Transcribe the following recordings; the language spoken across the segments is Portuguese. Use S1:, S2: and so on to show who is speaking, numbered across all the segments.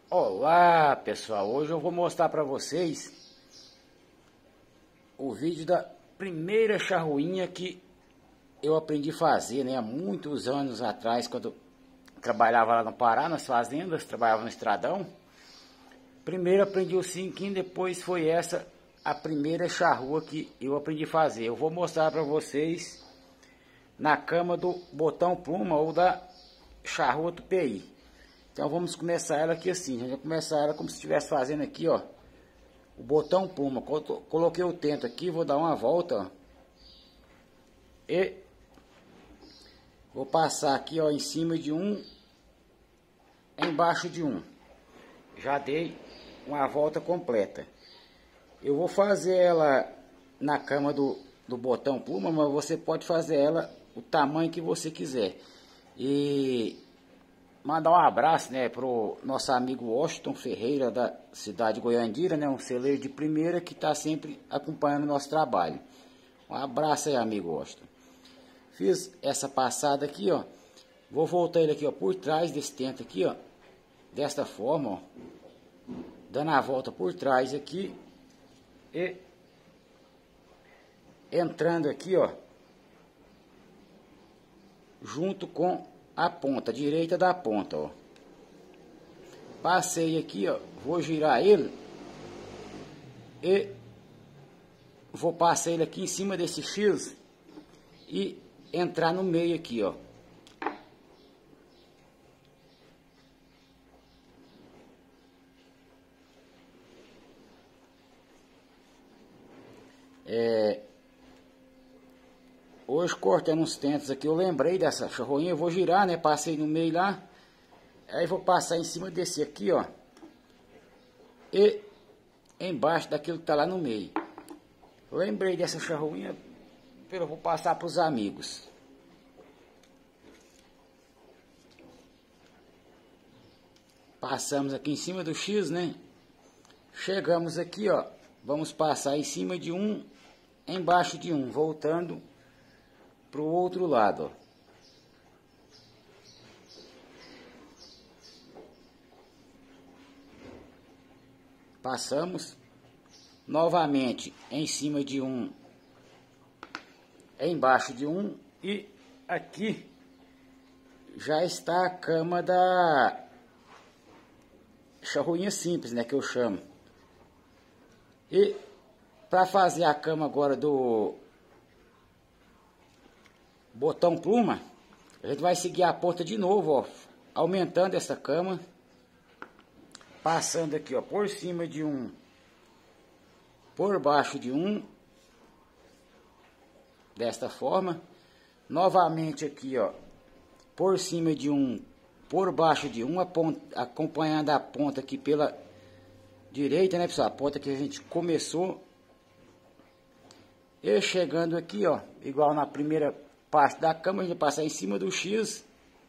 S1: Olá pessoal, hoje eu vou mostrar para vocês o vídeo da primeira charruinha que eu aprendi a fazer, né? Há muitos anos atrás, quando eu trabalhava lá no Pará, nas fazendas, trabalhava no Estradão. Primeiro aprendi o cinquinho, depois foi essa a primeira charrua que eu aprendi a fazer. Eu vou mostrar para vocês na cama do botão pluma ou da charrua do PI. Então vamos começar ela aqui assim, a gente vai começar ela como se estivesse fazendo aqui, ó, o botão pluma. Coloquei o tento aqui, vou dar uma volta, ó, e vou passar aqui, ó, em cima de um, embaixo de um. Já dei uma volta completa. Eu vou fazer ela na cama do botão pluma, mas você pode fazer ela o tamanho que você quiser. E mandar um abraço, né, pro nosso amigo Washington Ferreira, da cidade de Goiandira, né, um celeiro de primeira que está sempre acompanhando o nosso trabalho. Um abraço aí, amigo Washington. Fiz essa passada aqui, ó. Vou voltar ele aqui, ó, por trás desse tento aqui, ó. Desta forma, ó. Dando a volta por trás aqui. E entrando aqui, ó. Junto com a ponta direita da ponta, ó. Passei aqui, ó, vou girar ele e vou passar ele aqui em cima desse X e entrar no meio aqui, ó. Hoje cortando uns tentos aqui, eu lembrei dessa charruinha, eu vou girar, né? Passei no meio lá, aí vou passar em cima desse aqui, ó, e embaixo daquilo que tá lá no meio. Eu lembrei dessa charruinha, eu vou passar para os amigos. Passamos aqui em cima do X, né? Chegamos aqui, ó, vamos passar em cima de um, embaixo de um, voltando pro outro lado, ó. Passamos novamente em cima de um, embaixo de um, e aqui já está a cama da charruinha simples, né, que eu chamo. E para fazer a cama agora do botão pluma, a gente vai seguir a ponta de novo, ó, aumentando essa cama, passando aqui, ó, por cima de um, por baixo de um, desta forma, novamente aqui, ó, por cima de um, por baixo de um, acompanhando a ponta aqui pela direita, né, pessoal, a ponta que a gente começou, e chegando aqui, ó, igual na primeira parte da cama, a gente vai passar em cima do X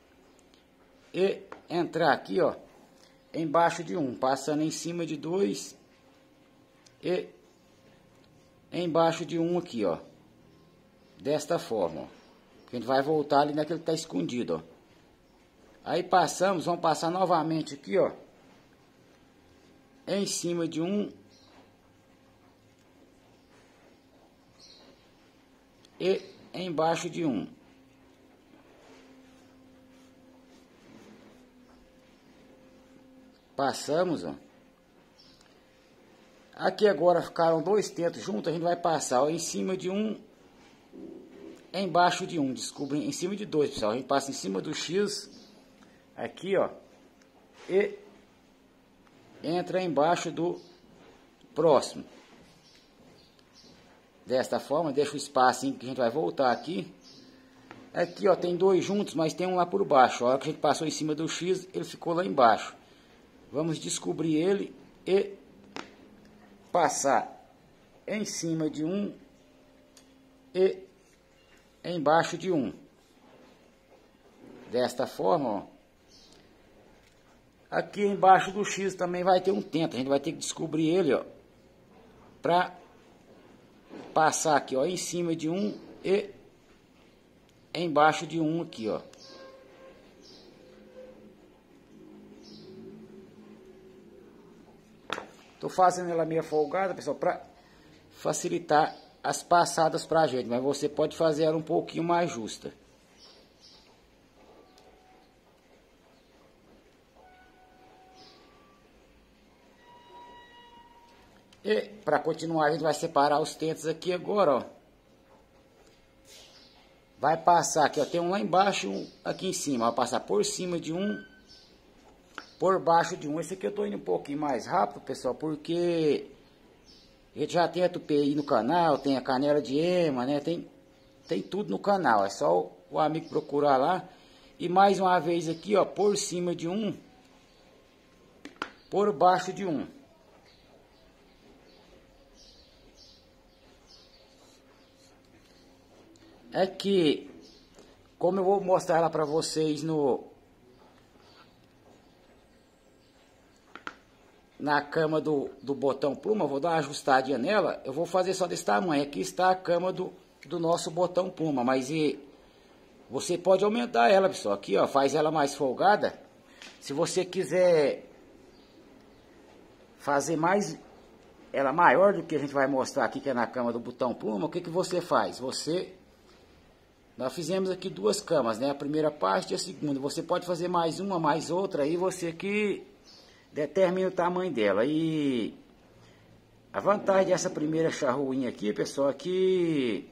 S1: e entrar aqui, ó, embaixo de um, passando em cima de dois e embaixo de um aqui, ó, desta forma, ó. A gente vai voltar ali naquele que tá escondido, ó. Aí passamos, vamos passar novamente aqui, ó, em cima de um e embaixo de um. Passamos, ó. Aqui agora ficaram dois tentos juntos, a gente vai passar, ó, em cima de um, embaixo de um, desculpem, em cima de dois, pessoal. A gente passa em cima do X, aqui, ó, e entra embaixo do próximo. Desta forma, deixa o espaço que a gente vai voltar aqui. Aqui, ó, tem dois juntos, mas tem um lá por baixo. A hora que a gente passou em cima do X, ele ficou lá embaixo. Vamos descobrir ele e passar em cima de um e embaixo de um. Desta forma, ó. Aqui embaixo do X também vai ter um tento. A gente vai ter que descobrir ele, ó, para passar aqui, ó, em cima de um e embaixo de um aqui, ó. Tô fazendo ela meio folgada, pessoal, para facilitar as passadas pra gente, mas você pode fazer ela um pouquinho mais justa. E para continuar, a gente vai separar os tentos aqui agora, ó. Vai passar aqui, ó, tem um lá embaixo e um aqui em cima. Vai passar por cima de um, por baixo de um. Esse aqui eu tô indo um pouquinho mais rápido, pessoal, porque a gente já tem a tupi no canal, tem a canela de ema, né? Tem tudo no canal, é só o amigo procurar lá. E mais uma vez aqui, ó, por cima de um, por baixo de um. É que, como eu vou mostrar ela para vocês na cama do botão pluma, vou dar uma ajustadinha nela, eu vou fazer só desse tamanho. Aqui está a cama do nosso botão pluma, mas você pode aumentar ela, pessoal. Aqui, ó, faz ela mais folgada. Se você quiser fazer mais ela maior do que a gente vai mostrar aqui, que é na cama do botão pluma, o que que você faz? Nós fizemos aqui duas camas, né? A primeira parte e a segunda. Você pode fazer mais uma, mais outra, aí você que determina o tamanho dela. E a vantagem dessa primeira charruinha aqui, pessoal, é que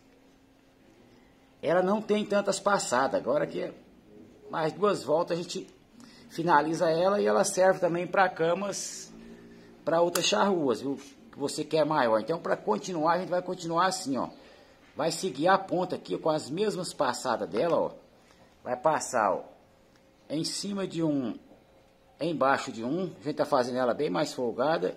S1: ela não tem tantas passadas. Agora que mais duas voltas a gente finaliza ela e ela serve também para camas, para outras charruas, viu? Que você quer maior. Então, para continuar, a gente vai continuar assim, ó. Vai seguir a ponta aqui com as mesmas passadas dela, ó. Vai passar, ó, em cima de um, embaixo de um. A gente tá fazendo ela bem mais folgada.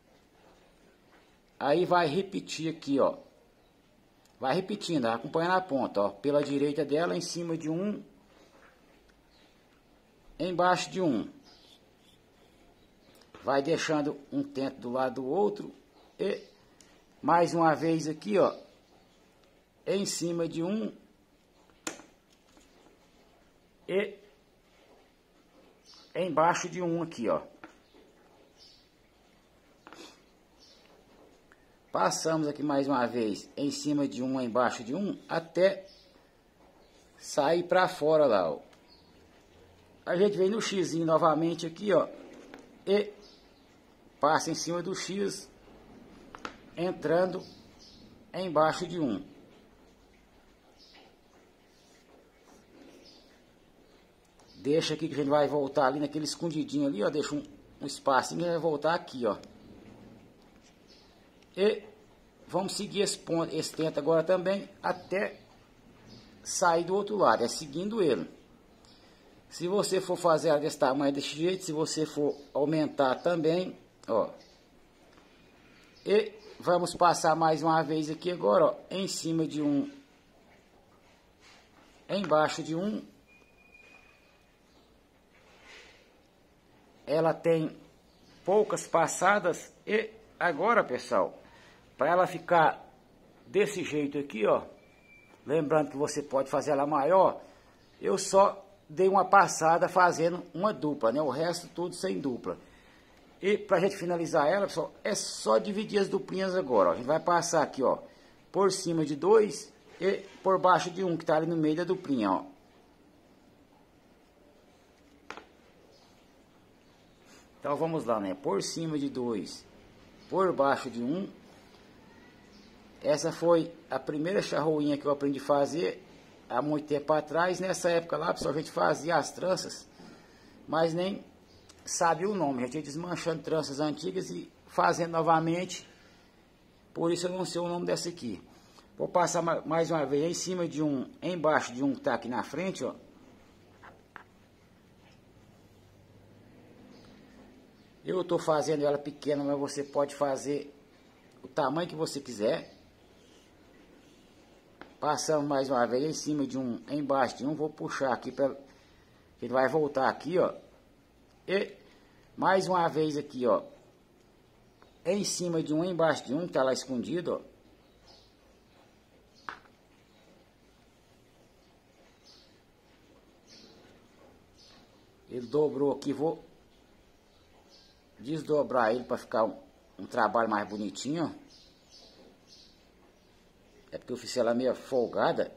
S1: Aí vai repetir aqui, ó. Vai repetindo, acompanhando a ponta, ó. Pela direita dela, em cima de um, embaixo de um. Vai deixando um tento do lado do outro. E mais uma vez aqui, ó, em cima de um e embaixo de um aqui, ó. Passamos aqui mais uma vez em cima de um, embaixo de um, até sair para fora lá, ó. A gente vem no xizinho novamente aqui, ó, e passa em cima do X, entrando embaixo de um. Deixa aqui que a gente vai voltar ali naquele escondidinho ali, ó. Deixa um espacinho e vai voltar aqui, ó. E vamos seguir esse tento agora também até sair do outro lado. É seguindo ele. Se você for fazer ela desse tamanho, desse jeito, se você for aumentar também, ó. E vamos passar mais uma vez aqui agora, ó. Em cima de um, embaixo de um. Ela tem poucas passadas e agora, pessoal, para ela ficar desse jeito aqui, ó, lembrando que você pode fazer ela maior, eu só dei uma passada fazendo uma dupla, né? O resto tudo sem dupla. E pra gente finalizar ela, pessoal, é só dividir as duplinhas agora, ó. A gente vai passar aqui, ó, por cima de dois e por baixo de um, que tá ali no meio da duplinha, ó. Então vamos lá, né? Por cima de dois, por baixo de um. Essa foi a primeira charruinha que eu aprendi a fazer há muito tempo atrás. Nessa época lá, pessoal, a gente fazia as tranças, mas nem sabia o nome. A gente ia desmanchando tranças antigas e fazendo novamente. Por isso eu não sei o nome dessa aqui. Vou passar mais uma vez em cima de um, embaixo de um que tá aqui na frente, ó. Eu estou fazendo ela pequena, mas você pode fazer o tamanho que você quiser. Passamos mais uma vez em cima de um, embaixo de um. Vou puxar aqui para ele vai voltar aqui, ó. E mais uma vez aqui, ó, em cima de um, embaixo de um, que tá lá escondido, ó. Ele dobrou aqui, vou desdobrar ele para ficar um trabalho mais bonitinho, ó. É porque eu fiz ela meio folgada.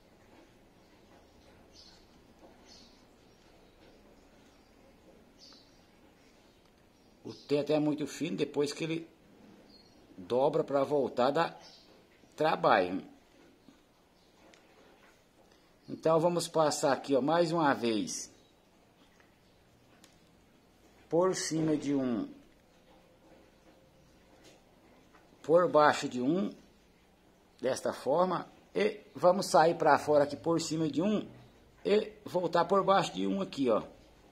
S1: O teto é muito fino, depois que ele dobra para voltar dá trabalho. Então vamos passar aqui, ó, mais uma vez por cima de um, por baixo de um, desta forma, e vamos sair para fora aqui por cima de um e voltar por baixo de um aqui, ó.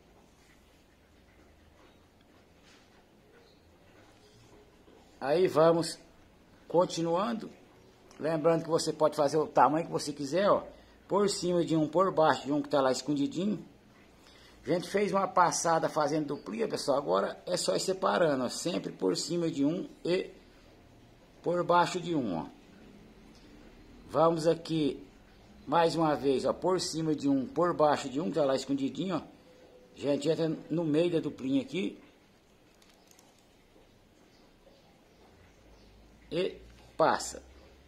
S1: Aí vamos continuando, lembrando que você pode fazer o tamanho que você quiser, ó, por cima de um, por baixo de um que tá lá escondidinho. A gente fez uma passada fazendo duplinha, pessoal, agora é só ir separando, ó, sempre por cima de um e por baixo de um, ó. Vamos aqui mais uma vez, ó, por cima de um, por baixo de um que tá lá escondidinho, ó. A gente entra no meio da duplinha aqui e passa.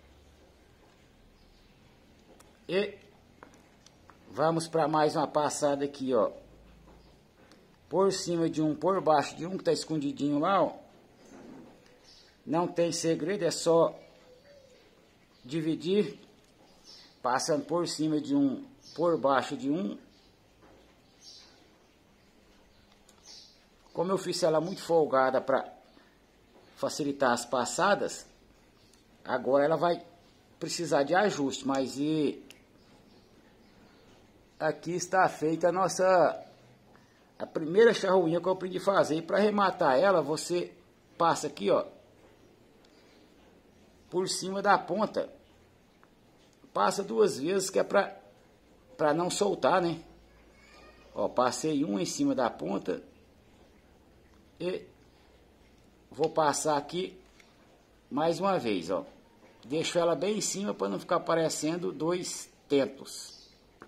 S1: E vamos para mais uma passada aqui, ó. Por cima de um, por baixo de um que tá escondidinho lá, ó. Não tem segredo, é só dividir, passando por cima de um, por baixo de um. Como eu fiz ela muito folgada para facilitar as passadas, agora ela vai precisar de ajuste, mas aqui está feita a primeira charruinha que eu aprendi a fazer. E para arrematar ela, você passa aqui, ó, por cima da ponta, passa duas vezes, que é para não soltar, né? Ó, passei um em cima da ponta e vou passar aqui mais uma vez, ó. Deixo ela bem em cima para não ficar parecendo dois tentos.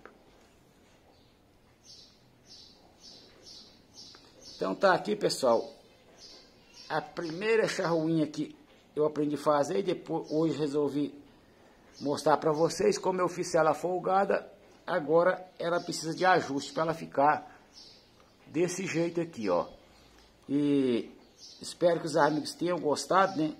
S1: Então tá aqui, pessoal, a primeira charruinha que eu aprendi a fazer, e depois hoje resolvi mostrar para vocês como eu fiz ela folgada. Agora ela precisa de ajuste para ela ficar desse jeito aqui, ó. E espero que os amigos tenham gostado, né?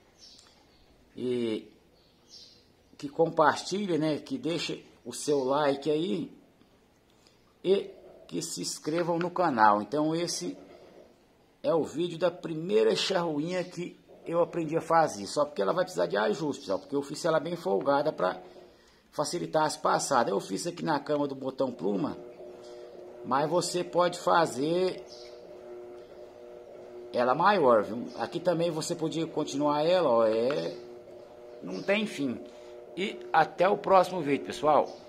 S1: E que compartilhe, né? Que deixe o seu like aí e que se inscrevam no canal. Então esse é o vídeo da primeira charruinha que eu aprendi a fazer, só porque ela vai precisar de ajuste, ó, porque eu fiz ela bem folgada para facilitar as passadas. Eu fiz aqui na cama do botão pluma, mas você pode fazer ela maior, viu? Aqui também você podia continuar ela, ó, não tem fim. E até o próximo vídeo, pessoal.